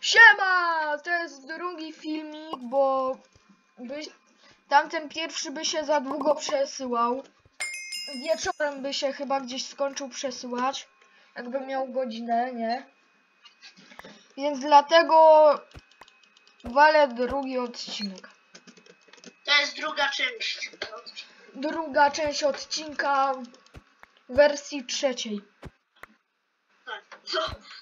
Siema! To jest drugi filmik, bo tamten pierwszy by się za długo przesyłał. Wieczorem by się chyba gdzieś skończył przesyłać. Jakby miał godzinę, nie? Więc dlatego walę drugi odcinek. To jest druga część. Druga część odcinka wersji trzeciej. Tak. Co?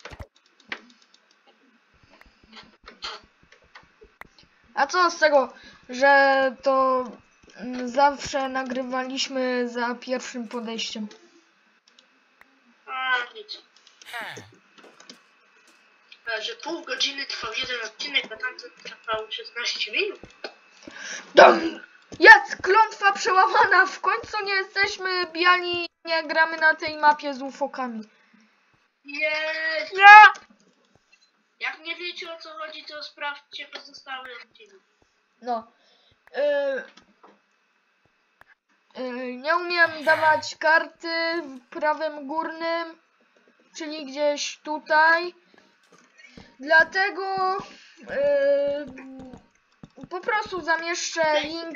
A co z tego, że to zawsze nagrywaliśmy za pierwszym podejściem. A, nic. Że pół godziny trwał jeden odcinek, a tamten trwał 16 minut. Jest klątwa przełamana! W końcu nie jesteśmy biali, nie gramy na tej mapie z ufokami. Jest! Nie! Jak nie wiecie o co chodzi, to sprawdźcie pozostały odcinek. No. Nie umiem dawać karty w prawym górnym, czyli gdzieś tutaj. Dlatego po prostu zamieszczę link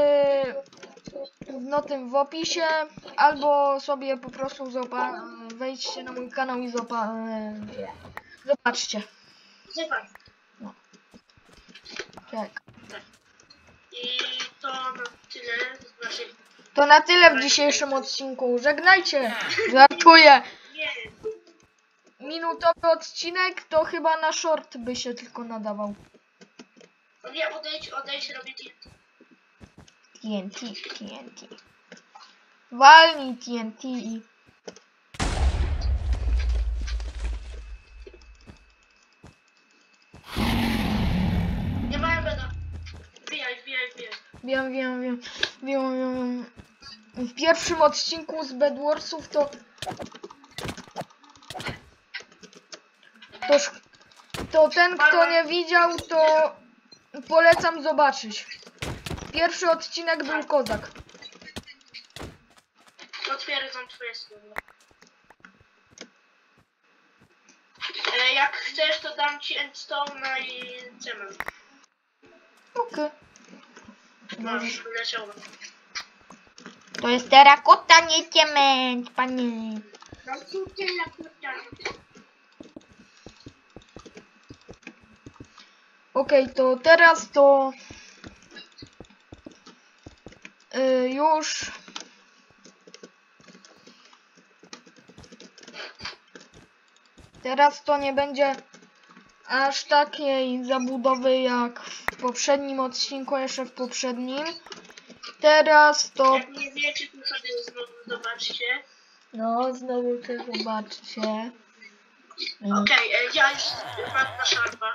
w opisie, albo sobie po prostu wejdźcie na mój kanał i zobaczcie. Zobacz. No. Tak. I to na tyle z naszej... To na tyle w dzisiejszym odcinku. Żegnajcie. Żartuję. Nie. Minutowy odcinek to chyba na short by się tylko nadawał. O nie, odejdź, robię TNT. TNT. Walnij TNT i... Nie mają beda. Wbijaj. Wiem. W pierwszym odcinku z Bedwarsów to ten, kto nie widział, to polecam zobaczyć. Pierwszy odcinek był kozak. Potwierdzam twoje słowa. Jak chcesz, to dam ci endstone i cement. Okej. Możesz wyleciało. To jest terakota, nie cement, panie. Okej, to teraz to już teraz to nie będzie aż takiej zabudowy jak w poprzednim odcinku, jeszcze w poprzednim. Teraz to... Jak nie wiecie, to sobie znowu zobaczcie. No, znowu to zobaczcie. Okej, ja już mam na szarpa.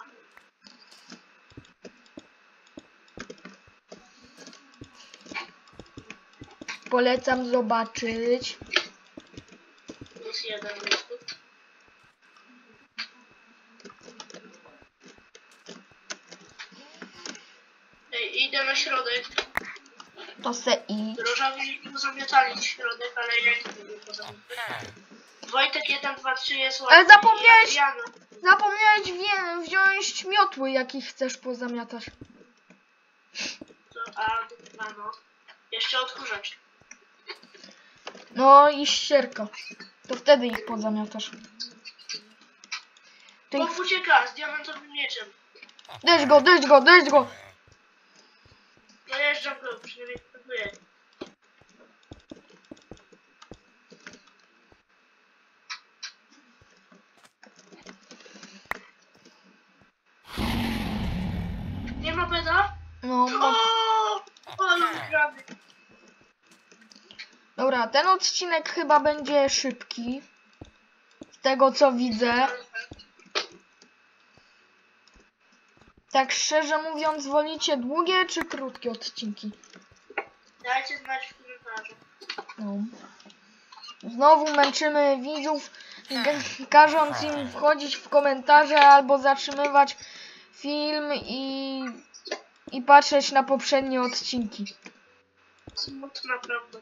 Polecam zobaczyć. Plus jeden występ. Idę na środek. To se idź. Różowi pozamiatali w środek, ale ja nie wiem pozamiatać. Wojtek 1, 2, 3 jest ładny. Ale zapomniałeś! Jana. Zapomniałeś wziąć miotły, jakich chcesz pozamiatać. No. Jeszcze odkurzacz. No i ścierka. To wtedy ich pozamiatasz. Bob ucieka z diamentowym mieczem. Dać go! Dojeżdżam go, przynajmniej próbuję. Nie ma beda? No. Ale gramy. Dobra, ten odcinek chyba będzie szybki. Z tego co widzę. Tak szczerze mówiąc, wolicie długie czy krótkie odcinki? Dajcie znać w komentarzu. No. Znowu męczymy widzów, każąc im wchodzić w komentarze albo zatrzymywać film i patrzeć na poprzednie odcinki. Smutna prawda.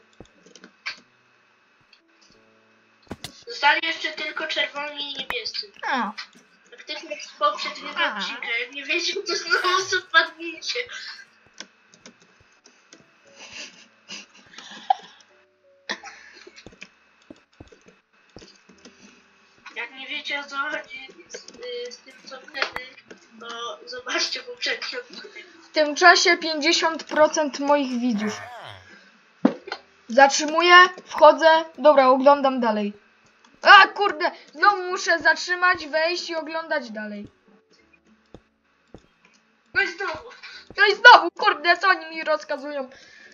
Zostali jeszcze tylko czerwoni i niebiescy. A. Faktycznie z poprzedniego odcinka. Jak nie wiecie, to znowu wpadnijcie. Jak nie wiecie, o co chodzi z tym, co wtedy, to zobaczcie poprzedni odcinek. W tym czasie 50% moich widzów. Zatrzymuję, wchodzę, dobra, oglądam dalej. A kurde, znowu muszę zatrzymać, wejść i oglądać dalej. No i znowu. No i znowu, kurde, co oni mi rozkazują?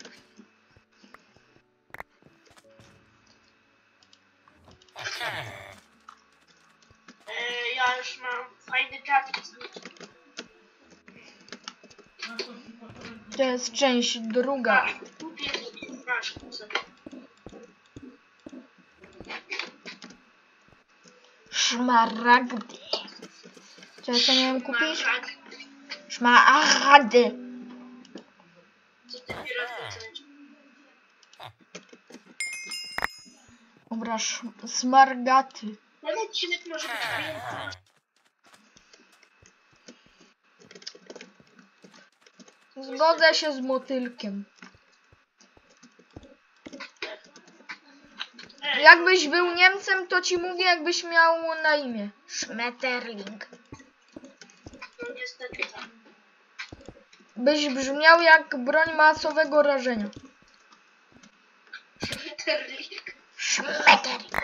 Ja już mam fajny gadżet. To jest część druga. Kupię masz sobie. Szmaragdy. Co ja miałem kupić? Szmaragdy. Szmaragdy. Co ty mi rozmawiasz? Dobra, smargaty. Ten odcinek może być więcej. Zgodzę się z motylkiem. Jakbyś był Niemcem, to ci mówię, jakbyś miał na imię. Schmetterling. No niestety tak. Byś brzmiał jak broń masowego rażenia. Schmetterling. Schmetterling.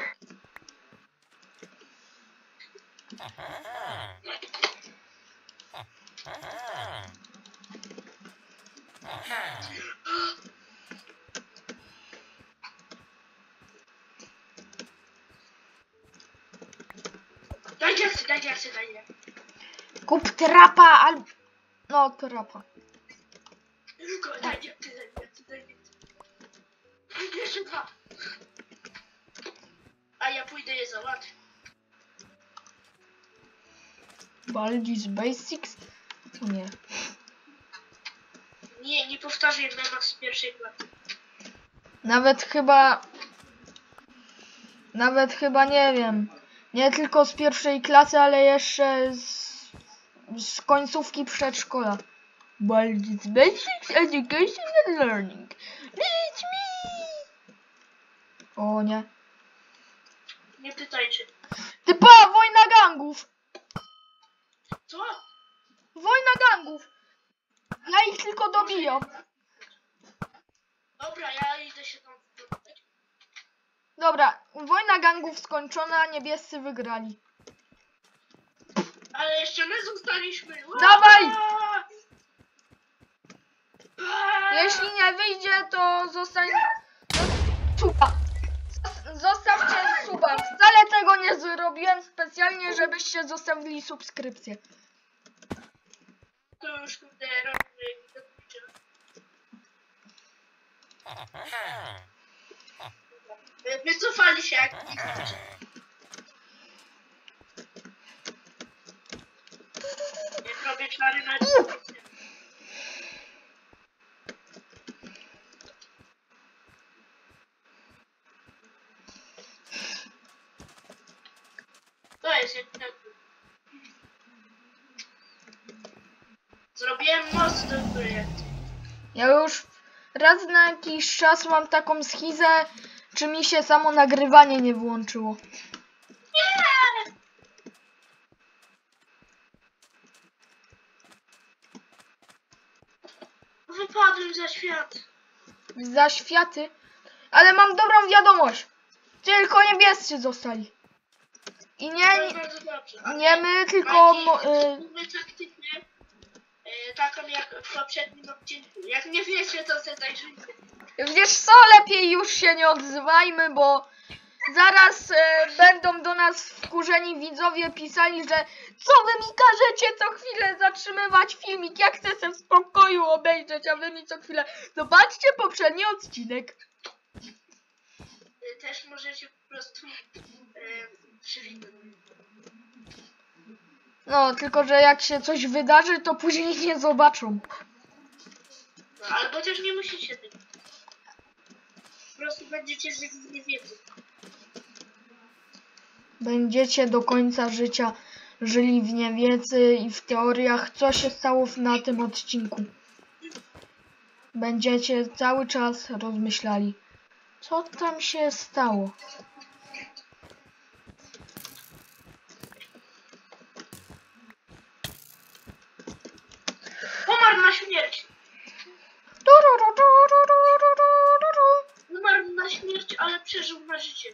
Daj diaksy. Kup trapa albo... No, trapa. Tylko daj diaksy. Jeszcze 2. A ja pójdę je załatwić. Baldi's Basics? Nie. Nie powtarzaj memach z pierwszej klasy. Nawet chyba nie wiem. Nie tylko z pierwszej klasy, ale jeszcze z końcówki przedszkola. Baldi's Basics Education and Learning. Teach me! O nie. Nie pytajcie. Typa, wojna gangów! Co? Wojna gangów! Ja ich tylko dobijam. Dobra, ja idę się tam wpływać. Dobra, wojna gangów skończona, niebiescy wygrali. Ale jeszcze my zostaliśmy. Dawaj! Aaaa! Jeśli nie wyjdzie, to zostań... Suba. Zostawcie suba. Wcale tego nie zrobiłem specjalnie, żebyście zostawili subskrypcję. To już kurde robię. Wycofali się jak widzicie. Jak robię czary na To jest jak tak. Zrobiłem most do góry. Ja już raz na jakiś czas mam taką schizę, czy mi się samo nagrywanie nie włączyło. Nie! Wypadłem za świat. Za światy. Ale mam dobrą wiadomość. Tylko niebiescy zostali. I To nie, jest bardzo dobrze. nie my, tylko... taktykę, taką jak w poprzednim odcinku. Jak nie wiecie, to sobie zajrzyjcie. Wiesz co, lepiej już się nie odzywajmy, bo zaraz będą do nas wkurzeni widzowie pisali, że co wy mi każecie co chwilę zatrzymywać filmik, ja chcę se w spokoju obejrzeć, a wy mi co chwilę... Zobaczcie poprzedni odcinek. Też możecie po prostu przywitać. No, tylko że jak się coś wydarzy, to później nie zobaczą. No, albo też nie musicie tego. Po prostu będziecie żyć z niewiedzy. Będziecie do końca życia żyli w niewiedzy i w teoriach, co się stało na tym odcinku. Będziecie cały czas rozmyślali, co tam się stało. Umarł na śmierć. Umarł na śmierć, ale przeżył na życie.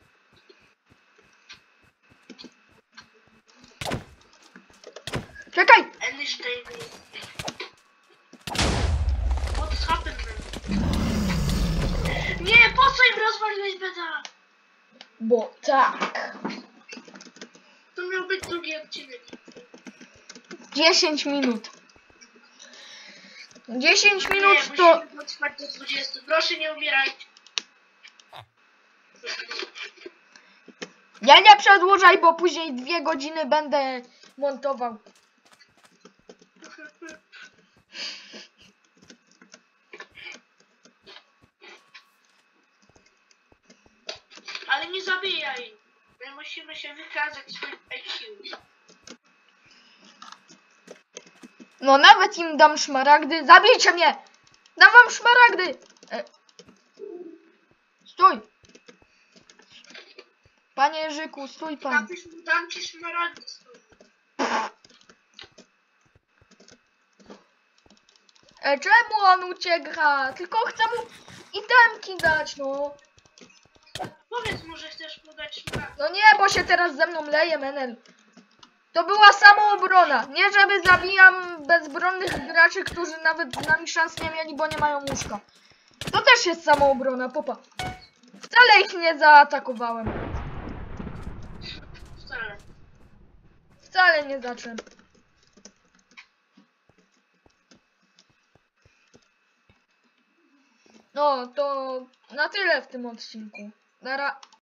Czekaj! Einstein. What's happened? Nie, po co im rozwaliłeś beda? Bo tak. To miał być drugi odcinek. 10 minut. 10 minut Nie, to... musimy dotrwać do 20. Proszę nie umierajcie. Ja nie przedłużaj, bo później 2 godziny będę montował. Ale nie zabijaj. My musimy się wykazać swoim IQ. No nawet im dam szmaragdy. Zabijcie mnie! Dam wam szmaragdy! Stój! Panie Jerzyku, stój pan. Dam ci szmaragdy. Czemu on ucieka? Tylko chcę mu itemki dać, no. Powiedz mu, że chcesz mu dać szmaragdy. No nie, bo się teraz ze mną leje, menel. To była samoobrona. Nie, żeby zabijam bezbronnych graczy, którzy nawet z nami szans nie mieli, bo nie mają łóżka. To też jest samoobrona, popa. Wcale ich nie zaatakowałem. Wcale. Wcale nie zacząłem. No, to na tyle w tym odcinku.